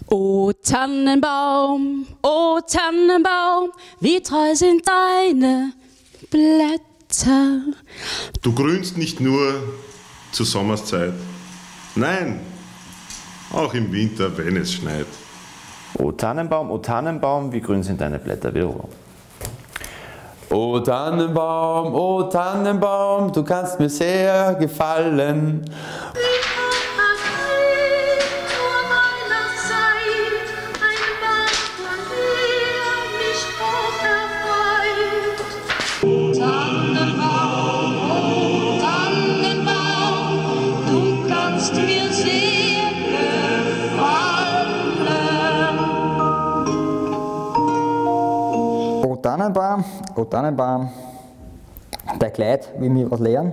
O Tannenbaum, wie treu sind deine Blätter. Du grünst nicht nur zur Sommerszeit, nein, auch im Winter, wenn es schneit. O Tannenbaum, wie grün sind deine Blätter. Wiederholung. O Tannenbaum, du kannst mir sehr gefallen. O Tannenbaum, der Kleid will mir was lehren.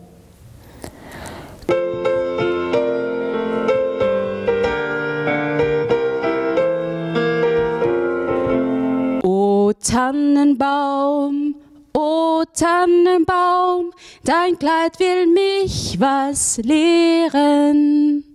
O Tannenbaum, dein Kleid will mich was lehren.